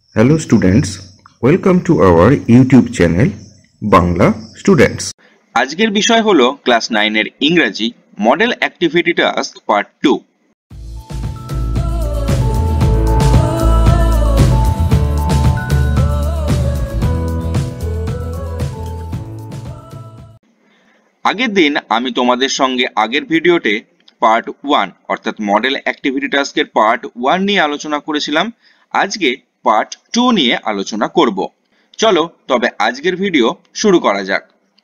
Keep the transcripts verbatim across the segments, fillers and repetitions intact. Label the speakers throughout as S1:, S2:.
S1: Hello students, welcome to our YouTube channel Bangla Students.
S2: আজকের বিষয় হলো ক্লাস নাইন এর ইংরেজি model activity task part two. আগের দিন আমি তোমাদের সঙ্গে আগের ভিডিওতে পার্ট ওয়ান অর্থাৎ মডেল অ্যাক্টিভিটি টাস্কের পার্ট ওয়ান নিয়ে আলোচনা করেছিলাম। আজকে পার্ট টু নিয়ে আলোচনা করব। চলো তবে আজকের ভিডিও শুরু করা যাক।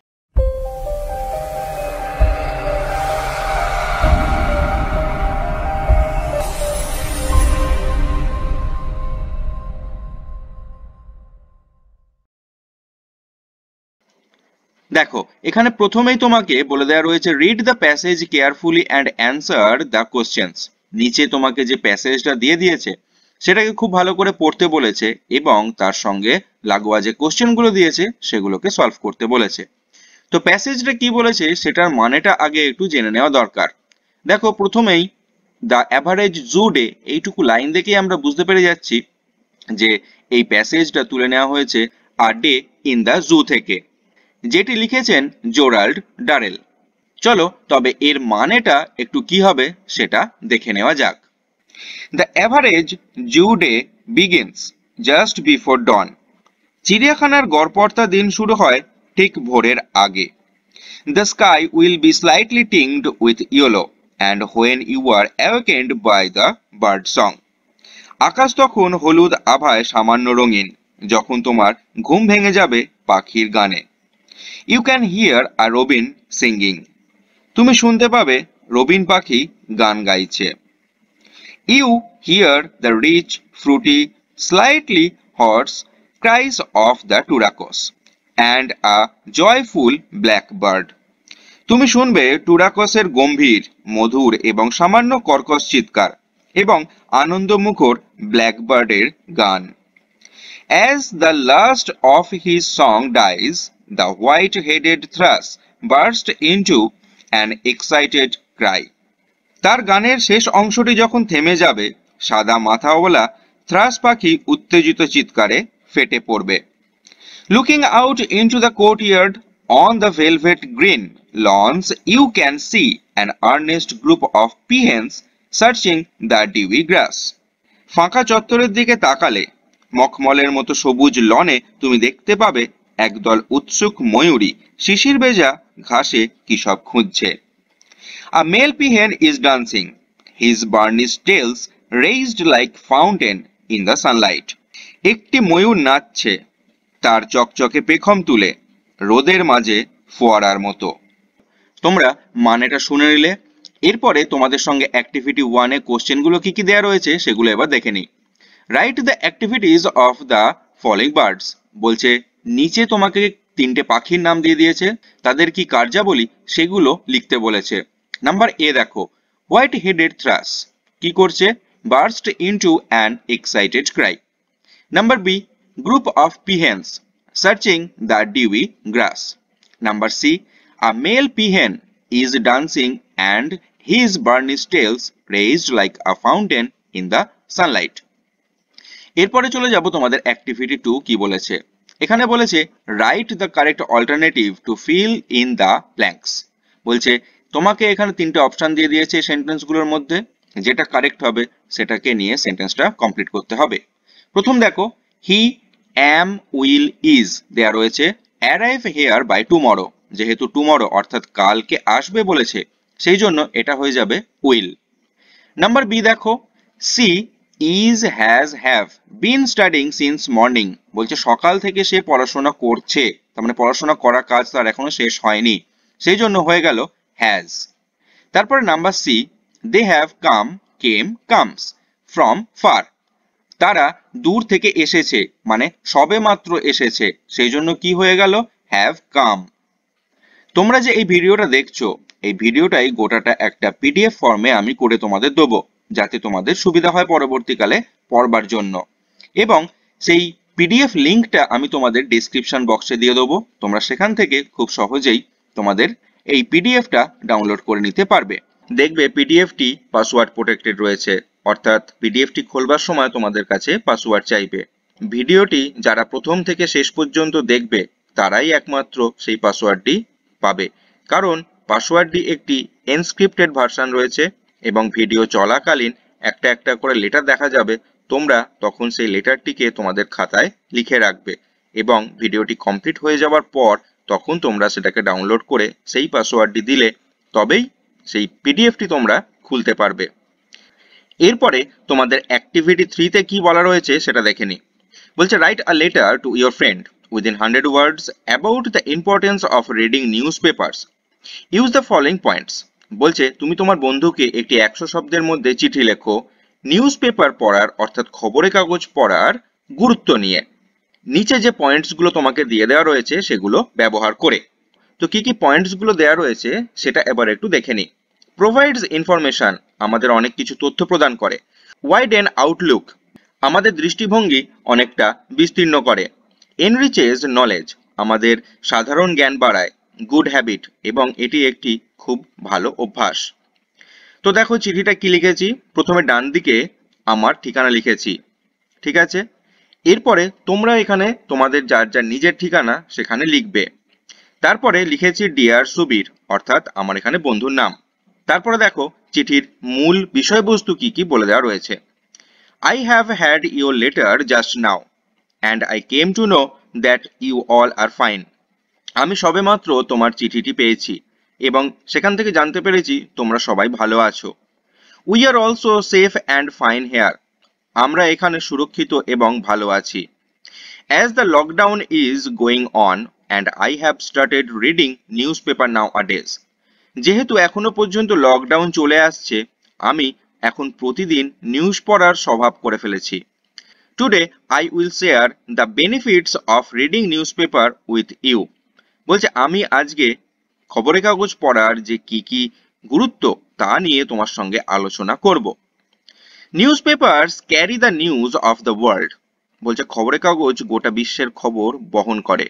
S2: দেখো এখানে প্রথমেই তোমাকে বলে দেওয়া রয়েছে read the passage carefully and answer the questions. নিচে তোমাকে যে প্যাসেজটা দিয়ে দিয়েছে সেটাকে খুব ভালো করে পড়তে বলেছে এবং তার সঙ্গে লাগোয়া যে কোশ্চেনগুলো দিয়েছে সেগুলোকে সলভ করতে বলেছে। তো প্যাসেজটা কি বলেছে সেটার মানেটা আগে একটু জেনে নেওয়া দরকার। দেখো প্রথমেই দ্য অ্যাভারেজ জু ডে এইটুকু লাইন দেখেই আমরা বুঝতে পেরে যাচ্ছি যে এই প্যাসেজটা তুলে নেওয়া হয়েছে a day in the zoo থেকে, যেটি লিখেছেন জেরাল্ড ডারেল। চলো তবে এর মানেটা একটু কি হবে সেটা দেখে নেওয়া যাক। The average zoo day begins just before dawn. চিড়িয়াখানার গড়পড়তা দিন শুরু হয় ঠিক ভোরের আগে। The sky will be slightly tinged with yellow and when you are awakened by the bird song. আকাশ তখন হলুদ আভায় সামান্য রঙিন যখন তোমার ঘুম ভেঙে যাবে পাখির গানে। You can hear a robin singing. তুমি শুনতে পাবে রবিন পাখি গান গাইছে। You hear the rich fruity slightly hoarse cries of the turacos and a joyful black bird. তুমি শুনবে টুরাকসের গম্ভীর মধুর এবং সামান্য কর্কশ চিৎকার এবং আনন্দমুখর ব্ল্যাকবার্ডের গান। As the last of his song dies, the white-headed thrush burst into an excited cry. তার গানের শেষ অংশটি যখন থেমে যাবে, সাদা মাথাওয়ালা থ্রাশ পাখি উত্তেজিত চিৎকারে ফেটে পড়বে। Looking out into the courtyard on the velvet green lawns, you can see an earnest group of peahens searching the dewy grass. ফাঁকা চত্বরের দিকে তাকালে মখমলের মতো সবুজ লনে তুমি দেখতে পাবে একদল উৎসুক ময়ূরী শিশির ভেজা ঘাসে কি সব খুঁজছে। A male peahen is dancing, his burnished tails raised like fountain in the sunlight. একটি ময়ূর নাচছে, তার চকচকে পেখম তুলে রোদের মাঝে ফোয়ারার মতো। তোমরা মানেটা শুনে নিলে, এরপরে তোমাদের সঙ্গে অ্যাক্টিভিটি ওয়ানে কোশ্চেনগুলো কি কি দেওয়া রয়েছে সেগুলো এবার দেখে নিই। Write the activities of the following birds. বলছে নিচে তোমাকে তিনটে পাখির নাম দিয়ে দিয়েছে, তাদের কি কার্যাবলী সেগুলো লিখতে বলেছে। নাম্বার এ দেখো, হোয়াইট হেডেড থ্রাশ কি করছে? Burst into an excited cry. Number B, group of peahens searching the dewy grass. Number C, a male peahen is dancing and his burnish tails raised like a fountain in the sunlight. এরপরে চলে যাব তোমাদের activity two কি বলেছে। এখানে বলেছে write the correct alternative to fill in the blanks. বলছে তোমাকে এখানে তিনটে অপশন দিয়ে দিয়েছে সেন্টেন্সগুলোর মধ্যে, যেটা কারেক্ট হবে সেটাকে নিয়ে সেন্টেন্সটা কমপ্লিট করতে হবে। প্রথম দেখো, হি অ্যাম উইল ইজ দেয়া রয়েছে অ্যারাইভ হেয়ার বাই টুমরো। যেহেতু টুমরো অর্থাৎ কালকে আসবে বলেছে সেই জন্য এটা হয়ে যাবে উইল। নাম্বার বি দেখো, she is has have been studying since morning. বলছে সকাল থেকে সে পড়াশোনা করছে, তার মানে পড়াশোনা করা কাজ তার এখনো শেষ হয়নি, সেই জন্য হয়ে গেল হ্যাজ। তারপরে number C, they have come came comes from far. তারা দূর থেকে এসেছে, মানে সবে মাত্র এসেছে, সেই জন্য কি হয়ে গেল হ্যাভ কাম। তোমরা যে এই ভিডিওটা দেখছো, এই ভিডিওটাই গোটাটা একটা পিডিএফ ফর্মে আমি করে তোমাদের দেবো, যাতে তোমাদের সুবিধা হয় পরবর্তীকালে পড়বার জন্য। এবং সেই পিডিএফ লিঙ্কটা আমি তোমাদের ডেসক্রিপশন বক্সে দিয়ে দেবো, তোমরা সেখান থেকে খুব সহজেই তোমাদের এই পিডিএফটা ডাউনলোড করে নিতে পারবে। দেখবে পিডিএফটি পাসওয়ার্ড প্রোটেক্টেড রয়েছে, অর্থাৎ পিডিএফটি খোলবার সময় তোমাদের কাছে পাসওয়ার্ড চাইবে। ভিডিওটি যারা প্রথম থেকে শেষ পর্যন্ত দেখবে তারাই একমাত্র সেই পাসওয়ার্ডটি পাবে, কারণ পাসওয়ার্ডটি একটি এনক্রিপ্টেড ভার্সন রয়েছে এবং ভিডিও চলাকালীন একটা একটা করে লেটার দেখা যাবে। তোমরা তখন সেই লেটারটিকে তোমাদের খাতায় লিখে রাখবে এবং ভিডিওটি কমপ্লিট হয়ে যাওয়ার পর তখন তোমরা সেটাকে ডাউনলোড করে সেই পাসওয়ার্ডটি দিলে তবেই সেই পিডিএফটি তোমরা খুলতে পারবে। এরপরে তোমাদের অ্যাক্টিভিটি থ্রিতে কি বলা রয়েছে সেটা দেখে নি। বলছে write a letter to your friend within hundred words about the importance of reading newspapers. Use the following points. বলছে তুমি তোমার বন্ধুকে একটি একশো শব্দের মধ্যে চিঠি লেখো নিউজ পেপার পড়ার অর্থাৎ খবরের কাগজ পড়ার গুরুত্ব নিয়ে। নিচে যে পয়েন্টসগুলো তোমাকে দিয়ে দেওয়া রয়েছে সেগুলো ব্যবহার করে। তো কি কি পয়েন্টসগুলো দেওয়া রয়েছে সেটা এবার একটু দেখে নিই। প্রোভাইডস ইনফরমেশন, আমাদের অনেক কিছু তথ্য প্রদান করে। ওয়াইডেন আউটলুক, আমাদের দৃষ্টিভঙ্গি অনেকটা বিস্তীর্ণ করে। এনরিচেস নলেজ, আমাদের সাধারণ জ্ঞান বাড়ায়। গুড হ্যাবিট, এবং এটি একটি খুব ভালো অভ্যাস। তো দেখো চিঠিটা কি লিখেছি। প্রথমে ডান দিকে আমার ঠিকানা লিখেছি, ঠিক আছে। এরপরে তোমরা এখানে তোমাদের যার যার নিজের ঠিকানা সেখানে লিখবে। তারপরে লিখেছি ডিয়ার সুবীর, অর্থাৎ আমার এখানে বন্ধুর নাম। তারপরে দেখো চিঠির মূল বিষয়বস্তু কি কি বলে দেওয়া রয়েছে। I have had your letter just now and I came to know that you all are fine. আমি সবেমাত্র তোমার চিঠিটি পেয়েছি এবং সেখান থেকে জানতে পেরেছি তোমরা সবাই ভালো আছো। We are also safe and fine here. আমরা এখানে সুরক্ষিত এবং ভালো আছি। As the lockdown is going on and I have started reading newspaper nowadays. যেহেতু এখনো পর্যন্ত লকডাউন চলে আসছে, আমি এখন প্রতিদিন নিউজ পড়ার স্বভাব করে ফেলেছি। Today I will share the benefits of reading newspaper with you. বলছে আমি আজকে খবরের কাগজ পড়ার যে কি কি গুরুত্ব তা নিয়ে তোমার সঙ্গে আলোচনা করব। Newspapers carry the news of the world. বলছে খবরের কাগজ গোটা বিশ্বের খবর বহন করে।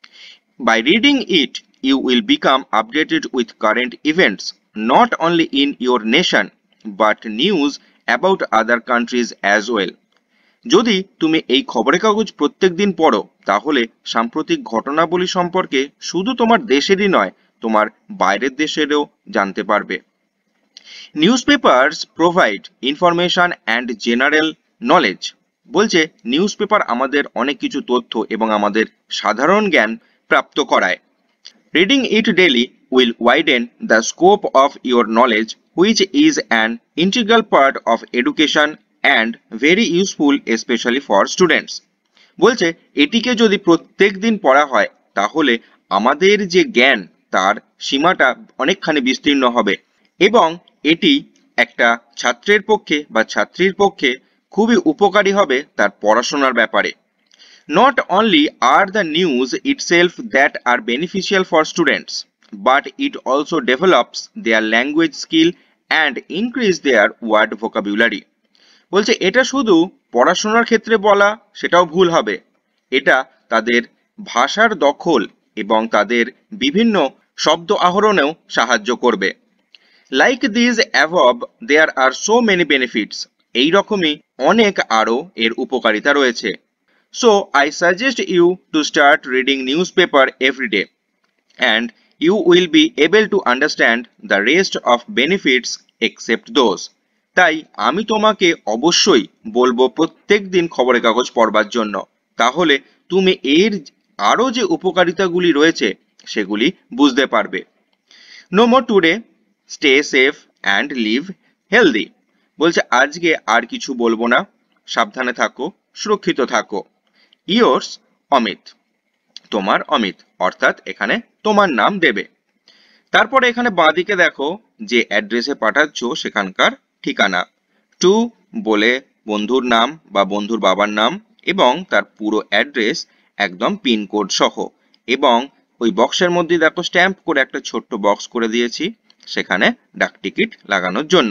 S2: By reading it you will become updated with current events, not only in your nation, but news about other countries as well. যদি তুমি এই খবরের কাগজ প্রত্যেক দিন পড়ো তাহলে সাম্প্রতিক ঘটনাবলী সম্পর্কে শুধু তোমার দেশেরই নয়, তোমার বাইরের দেশেরও জানতে পারবে। Newspapers provide information and general knowledge. বলছে নিউজ পেপার আমাদের অনেক কিছু তথ্য এবং আমাদের সাধারণ জ্ঞান প্রাপ্ত করায়। Reading it daily will widen the scope of your knowledge, which is an integral part of education and very useful especially for students. বলছে এটিকে যদি প্রত্যেক দিন পড়া হয় তাহলে আমাদের যে জ্ঞান তার সীমাটা অনেকখানি বিস্তীর্ণ হবে এবং এটি একটা ছাত্রের পক্ষে বা ছাত্রীর পক্ষে খুবই উপকারী হবে তার পড়াশোনার ব্যাপারে। Not only are the news itself that are beneficial for students, but it also develops their language skill and increase their word vocabulary. বলছে এটা শুধু পড়াশোনার ক্ষেত্রে বলা সেটাও ভুল হবে, এটা তাদের ভাষার দখল এবং তাদের বিভিন্ন শব্দ আহরণেও সাহায্য করবে। Like these above, there are so many benefits. এই রকমই অনেক আরো এর উপকারিতা রয়েছে। So I suggest you to start reading newspaper every day and you will be able to understand the rest of benefits except those. তাই আমি তোমাকে অবশ্যই বলবো প্রত্যেক দিন খবরের কাগজ পড়বার জন্য, তাহলে তুমি এর আরো যে উপকারিতাগুলি রয়েছে সেগুলি বুঝতে পারবে। No more today, stay safe and live healthy. বলছে আজকে আর কিছু বলবো না, সাবধানে থাকো, সুরক্ষিত থাকো। Yours অমিত, তোমার অমিত, অর্থাৎ এখানে তোমার নাম দেবে। তারপরে এখানে বাঁদিকে দেখো যে অ্যাড্রেসে পাঠাচ্ছ সেখানকার ঠিকানা। টু বলে বন্ধুর নাম বা বন্ধুর বাবার নাম এবং তার পুরো অ্যাড্রেস একদম পিনকোড সহ, এবং ওই বক্সের মধ্যে দেখো স্ট্যাম্প করে একটা ছোট্ট বক্স করে দিয়েছি সেখানে ডাক টিকিট লাগানোর জন্য।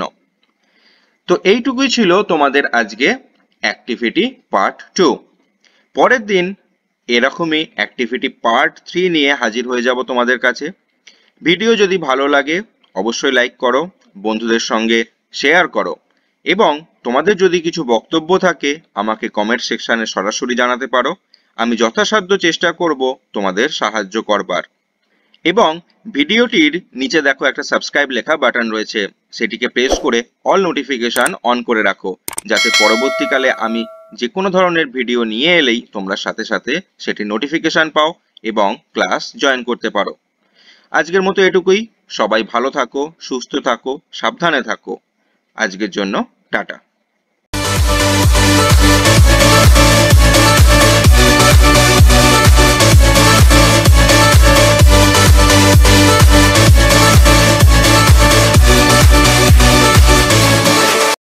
S2: তো এইটুকুই ছিল তোমাদের আজকে অ্যাক্টিভিটি পার্ট টু। পরের দিন এরকমই অ্যাক্টিভিটি পার্ট থ্রি নিয়ে হাজির হয়ে যাব তোমাদের কাছে। ভিডিও যদি ভালো লাগে অবশ্যই লাইক করো, বন্ধুদের সঙ্গে শেয়ার করো এবং তোমাদের যদি কিছু বক্তব্য থাকে আমাকে কমেন্ট সেকশনে সরাসরি জানাতে পারো। আমি যথাসাধ্য চেষ্টা করব তোমাদের সাহায্য করবার। এবং ভিডিওটির নিচে দেখো একটা সাবস্ক্রাইব লেখা বাটন রয়েছে, সেটিকে প্রেস করে অল নোটিফিকেশন অন করে রাখো, যাতে পরবর্তীকালে আমি যে কোনো ধরনের ভিডিও নিয়ে এলেই তোমরা সাথে সাথে সেটি নোটিফিকেশন পাও এবং ক্লাস জয়েন করতে পারো। আজকের মতো এটুকুই। সবাই ভালো থাকো, সুস্থ থাকো, সাবধানে থাকো। আজকের জন্য টাটা।